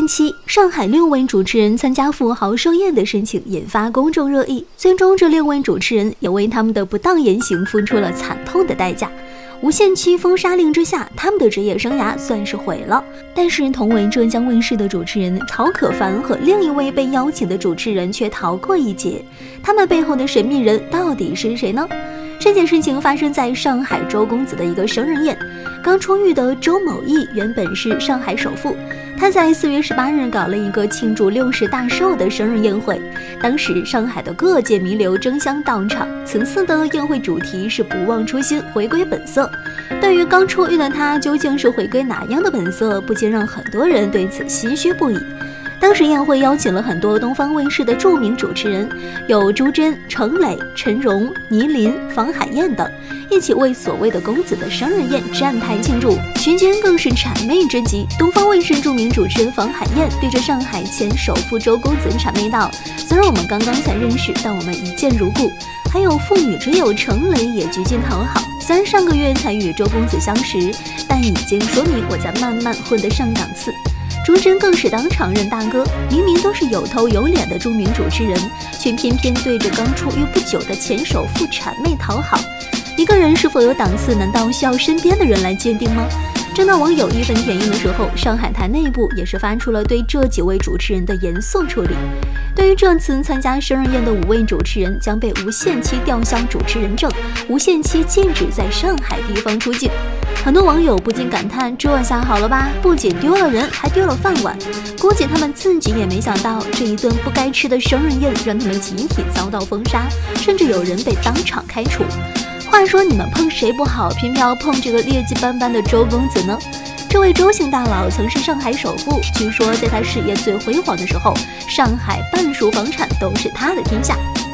期，上海6位主持人参加富豪寿宴的事情引发公众热议，最终这6位主持人也为他们的不当言行付出了惨痛的代价。无限期封杀令之下，他们的职业生涯算是毁了。但是同为浙江卫视的主持人曹可凡和另一位被邀请的主持人却逃过一劫，他们背后的神秘人到底是谁呢？这件事情发生在上海周公子的一个生日宴。刚出狱的周某义原本是上海首富，他在4月18日搞了一个庆祝60大寿的生日宴会，当时上海的各界名流争相到场。此次的宴会主题是不忘初心，回归本色。对于刚出狱的他究竟是回归哪样的本色，不禁让很多人对此唏嘘不已。当时宴会邀请了很多东方卫视的著名主持人，有朱桢、程磊、陈荣、倪琳、房海燕等，一起为所谓的公子的生日宴站台庆祝，群间更是谄媚之极。东方卫视著名主持人房海燕对着上海前首富周公子谄媚道：“虽然我们刚刚才认识，但我们一见如故。”还有妇女之友程磊也极尽讨好，虽然上个月才与周公子相识，但已经说明我在慢慢混得上档次。朱桢更是当场认大哥，明明都是有头有脸的著名主持人，却偏偏对着刚出狱不久的前首富谄媚讨好。一个人是否有档次，难道需要身边的人来鉴定吗？正当网友义愤填膺的时候，上海台内部也是发出了对这几位主持人的严肃处理。对于这次参加生日宴的5位主持人，将被无限期吊销主持人证，无限期禁止在上海地方出境。很多网友不禁感叹：这下好了吧，不仅丢了人，还丢了饭碗。估计他们自己也没想到，这一顿不该吃的生日宴让他们集体遭到封杀，甚至有人被当场开除。话说你们碰谁不好，偏偏要碰这个劣迹斑斑的周公子呢？这位周姓大佬曾是上海首富，据说在他事业最辉煌的时候，上海半数房产都是他的天下。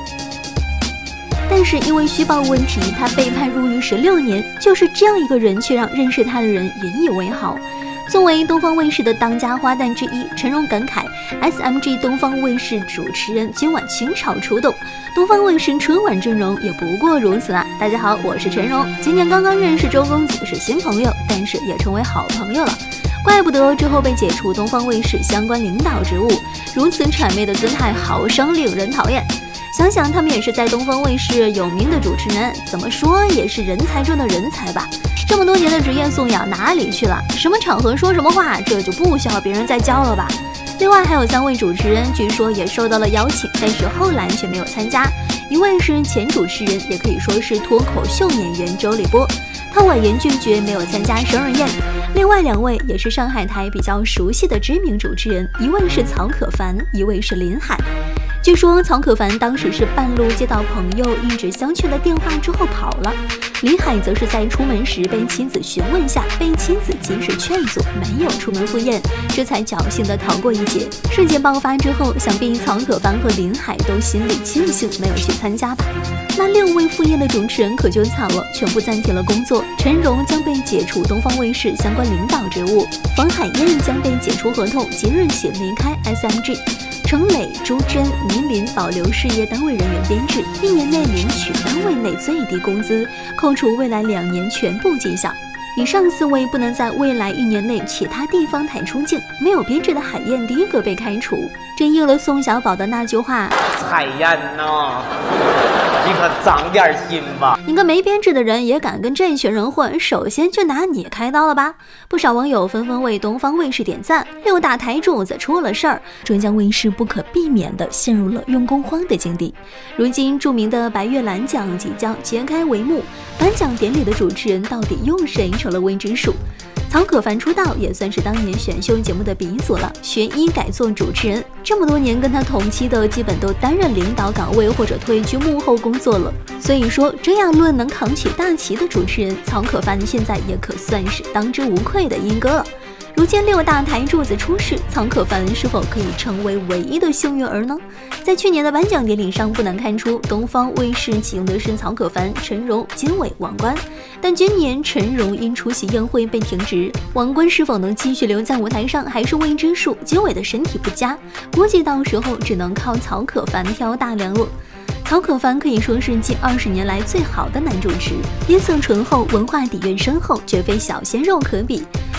但是因为虚报问题，他被判入狱16年。就是这样一个人，却让认识他的人引以为豪。作为东方卫视的当家花旦之一，陈荣感慨 SMG 东方卫视主持人今晚倾巢出动，东方卫视春晚阵容也不过如此啊！大家好，我是陈荣，今年刚刚认识周公子，是新朋友，但是也成为好朋友了。怪不得之后被解除东方卫视相关领导职务，如此谄媚的姿态，好生令人讨厌。想想他们也是在东方卫视有名的主持人，怎么说也是人才中的人才吧。这么多年的职业素养哪里去了？什么场合说什么话，这就不需要别人再教了吧。另外还有3位主持人，据说也受到了邀请，但是后来却没有参加。一位是前主持人，也可以说是脱口秀演员周立波，他婉言拒绝，没有参加生日宴。另外2位也是上海台比较熟悉的知名主持人，一位是曹可凡，一位是林海。据说曹可凡当时是半路接到朋友一纸相劝的电话之后跑了，林海则是在出门时被妻子询问下，被妻子及时劝阻，没有出门赴宴，这才侥幸的逃过一劫。事件爆发之后，想必曹可凡和林海都心里庆幸没有去参加吧。那6位赴宴的主持人可就惨了，全部暂停了工作。陈荣将被解除东方卫视相关领导职务，房海燕将被解除合同，即日起离开 SMG。程磊、朱桢、倪琳保留事业单位人员编制，1年内领取单位内最低工资，扣除未来2年全部绩效。以上4位不能在未来1年内其他地方台出境。没有编制的海燕第一个被开除，这应了宋小宝的那句话： 海燕呐，你可长点心吧！ 你个没编制的人也敢跟这群人混，首先就拿你开刀了吧！不少网友纷纷为东方卫视点赞，6大台柱子出了事儿，浙江卫视不可避免地陷入了用工荒的境地。如今著名的白月兰奖即将揭开帷幕，颁奖典礼的主持人到底用谁成了未知数。曹可凡出道也算是当年选秀节目的鼻祖了，学医改做主持人，这么多年跟他同期的基本都担任领导岗位或者退居幕后工作了。所以说这样论能扛起大旗的主持人，曹可凡现在也可算是当之无愧的英哥了。如今6大台柱子出事，曹可凡是否可以成为唯一的幸运儿呢？在去年的颁奖典礼上，不难看出东方卫视启用的是曹可凡、陈荣、金伟、王冠，但今年陈荣因出席宴会被停职，王冠是否能继续留在舞台上还是未知数。金伟的身体不佳，估计到时候只能靠曹可凡挑大梁了。曹可凡可以说是近20年来最好的男主持，音色醇厚，文化底蕴深厚，绝非小鲜肉可比。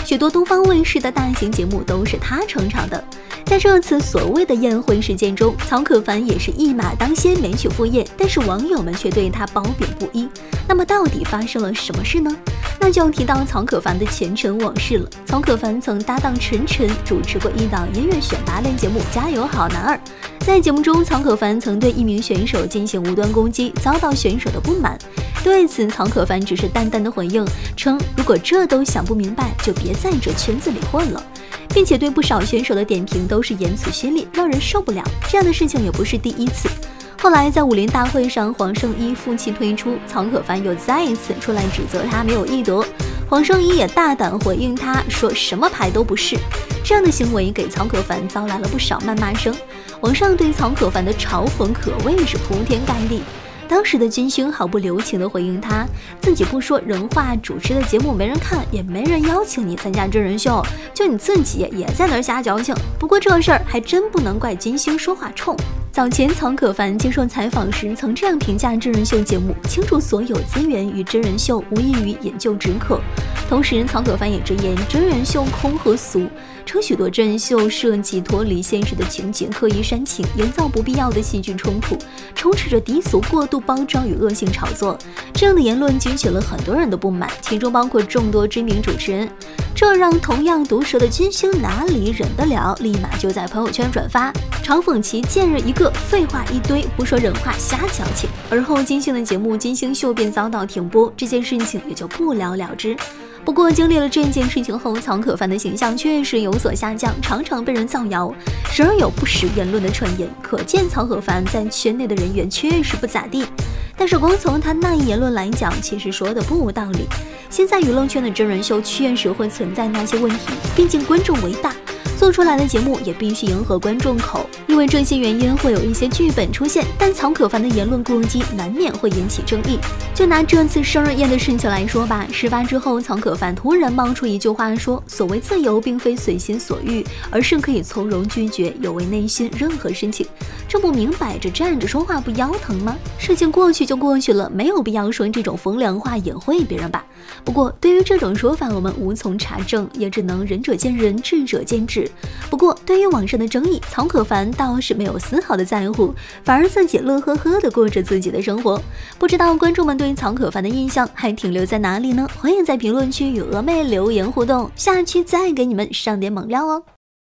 许多东方卫视的大型节目都是他撑场的。在这次所谓的宴会事件中，曹可凡也是一马当先，没去赴宴，但是网友们却对他褒贬不一。那么到底发生了什么事呢？那就要提到曹可凡的前尘往事了。曹可凡曾搭档陈晨主持过一档音乐选拔类节目《加油好男儿》。在节目中，曹可凡曾对一名选手进行无端攻击，遭到选手的不满。对此，曹可凡只是淡淡的回应，称如果这都想不明白，就别在这圈子里混了，并且对不少选手的点评都是言辞犀利，让人受不了。这样的事情也不是第一次。后来在武林大会上，黄圣依负气退出，曹可凡又再一次出来指责他没有艺德。黄圣依也大胆回应他，说什么牌都不是。这样的行为给曹可凡招来了不少谩骂声，网上对曹可凡的嘲讽可谓是铺天盖地。当时的金星毫不留情地回应他，自己不说人话，主持的节目没人看，也没人邀请你参加真人秀，就你自己也在那儿瞎矫情。不过这事儿还真不能怪金星说话冲。早前曹可凡接受采访时曾这样评价真人秀节目，倾注所有资源于真人秀，无异于研究止渴。同时曹可凡也直言真人秀空和俗，称许多真人秀设计脱离现实的情节，刻意煽情，营造不必要的戏剧冲突，充斥着低俗过度包装与恶性炒作。这样的言论激起了很多人的不满，其中包括众多知名主持人。这让同样毒舌的金星哪里忍得了，立马就在朋友圈转发，嘲讽其贱人一个，废话一堆，不说人话瞎矫情。而后金星的节目《金星秀》便遭到停播，这件事情也就不了了之。不过经历了这件事情后，曹可凡的形象确实有所下降，常常被人造谣，时而有不实言论的传言，可见曹可凡在圈内的人缘确实不咋地。但是光从他那一言论来讲，其实说的不无道理。现在娱乐圈的真人秀确实会存在那些问题，毕竟观众为大，做出来的节目也必须迎合观众口，因为这些原因会有一些剧本出现，但曹可凡的言论过激难免会引起争议。就拿这次生日宴的事情来说吧，事发之后，曹可凡突然冒出一句话说，所谓自由并非随心所欲，而是可以从容拒绝有违内心任何事情。这不明摆着站着说话不腰疼吗？事情过去就过去了，没有必要说这种风凉话掩晦别人吧。不过对于这种说法，我们无从查证，也只能仁者见仁，智者见智。不过对于网上的争议，曹可凡倒是没有丝毫的在乎，反而自己乐呵呵地过着自己的生活。不知道观众们对曹可凡的印象还停留在哪里呢？欢迎在评论区与峨眉留言互动，下期再给你们上点猛料哦。